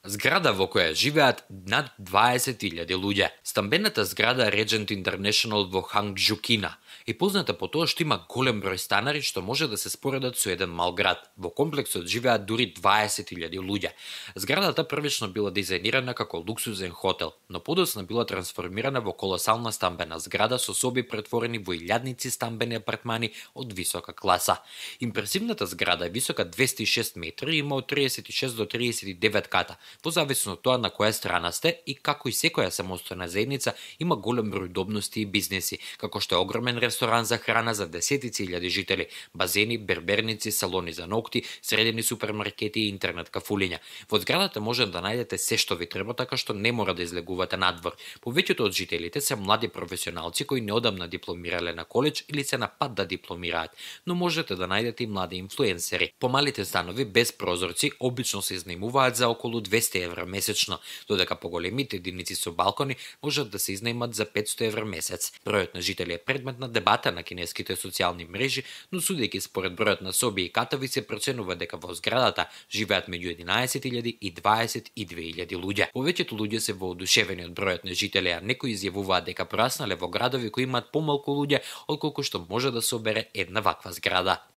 Зграда во која живеат над 20.000 луѓе. Стамбената зграда Regent International во Хангџу, Кина, е позната по тоа што има голем број станари што може да се споредат со еден мал град. Во комплексот живеат дури 20.000 луѓе. Зградата првично била дизајнирана како луксузен хотел, но подоцна била трансформирана во колосална стамбена зграда со соби претворени во илјадници стамбени апартмани од висока класа. Импресивната зграда е висока 206 метри и има од 36 до 39 ката, во зависност од тоа на која страна сте, и како и секоја самостојна заедница има голем број удобности и бизнеси, како што е огромен ресторан за храна за десетици илјади жители, базени, берберници, салони за ногти, средени супермаркети и интернет кафулиња. Во зградата може да најдете се што ви треба, така што не мора да излегувате надвор. Повеќето од жителите се млади професионалци кои неодамна дипломирале на коледж или се на пат да дипломираат, но можете да најдете и млади инфлуенсери. Помалите станови без прозорци обично се изнајмуваат за околу 200 евра месечно, додека поголемите единици со балкони можат да се изнајмат за 500 евра месец. Бројот на жители е предмет на дебата на кинеските социјални мрежи, но судејќи според бројот на соби и катови се проценува дека во зградата живеат меѓу 11.000 и 22.000 луѓе. Повеќето луѓе се воодушевени од бројот на жители, а некои изјавуваат дека пораснале во градови кои имаат помалку луѓе отколку што може да собере една ваква зграда.